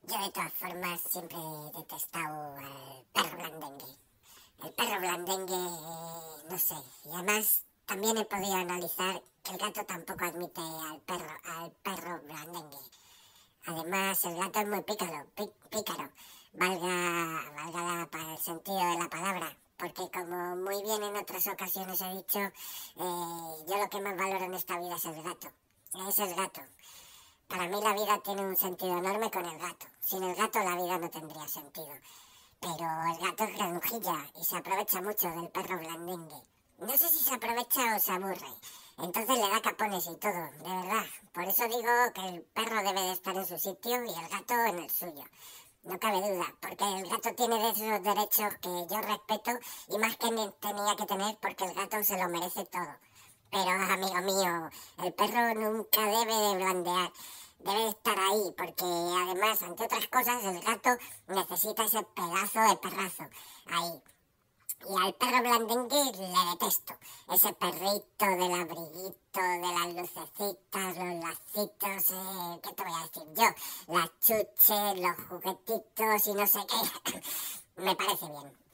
Yo de todas formas siempre he detestado al perro blandengue. El perro blandengue, no sé, y además también he podido analizar que el gato tampoco admite al perro blandengue. Además, el gato es muy pícaro, valga el sentido de la palabra, porque como muy bien en otras ocasiones he dicho, yo lo que más valoro en esta vida es el gato. Para mí la vida tiene un sentido enorme con el gato. Sin el gato la vida no tendría sentido. Pero el gato es granujilla y se aprovecha mucho del perro blandengue. No sé si se aprovecha o se aburre. Entonces le da capones y todo, de verdad. Por eso digo que el perro debe de estar en su sitio y el gato en el suyo. No cabe duda, porque el gato tiene de esos derechos que yo respeto y más que tenía que tener porque el gato se lo merece todo. Pero, amigo mío, el perro nunca debe de blandear, debe de estar ahí, porque además, entre otras cosas, el gato necesita ese pedazo de perrazo ahí. Y al perro blandengue le detesto. Ese perrito del abriguito, de las lucecitas, los lacitos, ¿qué te voy a decir yo? Las chuches, los juguetitos y no sé qué. Me parece bien.